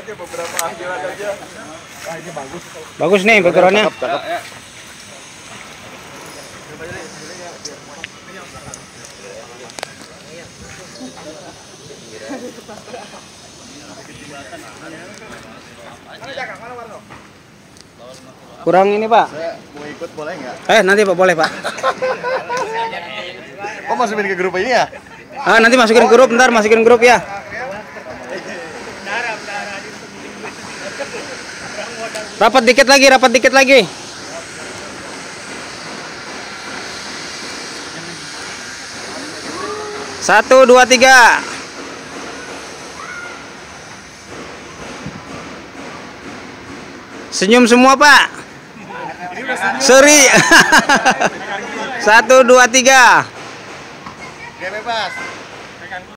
aja beberapa hajiran aja. Wah, ini bagus. Bagus nih begorannya. Kurang ini Pak. Saya mau ikut boleh nggak? Nanti Pak boleh Pak. Oh, masukin ke grup ini ya? Nanti masukin grup, ntar masukin grup ya. Rapat dikit lagi, rapat dikit lagi. Satu, dua, tiga. Senyum semua Pak. Seri. 1, 2, 3. Oke, bebas.